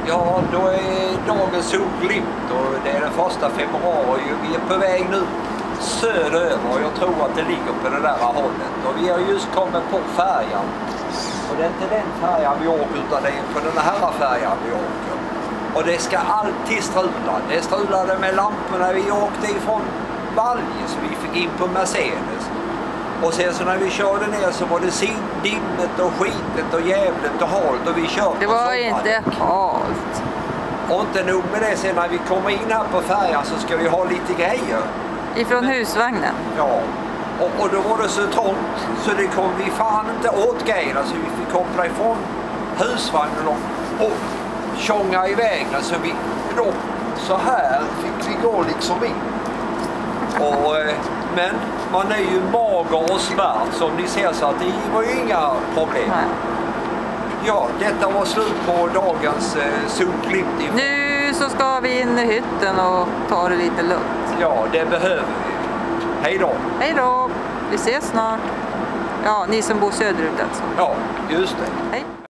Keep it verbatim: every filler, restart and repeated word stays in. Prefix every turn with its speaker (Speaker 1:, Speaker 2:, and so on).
Speaker 1: Ja, då är dagens solglimt och det är den första februari och vi är på väg nu söderöver och jag tror att det ligger på det där hållet. Och vi har just kommit på färjan. Och det är inte den färjan vi åker utan det är på den här färjan vi åker. Och det ska alltid strula. Det strulade med lamporna. Vi åkte ifrån Valje så vi fick in på Mercedes. Och sen så när vi körde ner så var det dimmet och skitet och jävligt och halt och vi körde.
Speaker 2: Det var inte halt.
Speaker 1: Och inte nog med det, sen när vi kommer in här på färjan så ska vi ha lite grejer.
Speaker 2: Ifrån husvagnen?
Speaker 1: Ja. Och, och då var det så trångt så det kom vi fan inte åt grejerna så vi fick koppla ifrån husvagnen och, och tjonga iväg. Så vi då, så här fick vi gå liksom in. Och, men man är ju mager och smärt som ni ser så att det var ju inga problem.
Speaker 2: Nej.
Speaker 1: Ja, detta var slut på dagens eh, solglimt.
Speaker 2: Nu så ska vi in i hytten och ta det lite lugnt.
Speaker 1: Ja, det behöver vi. Hej då.
Speaker 2: Hej då. Vi ses snart. Ja, ni som bor söderut alltså.
Speaker 1: Ja, just det.
Speaker 2: Hej.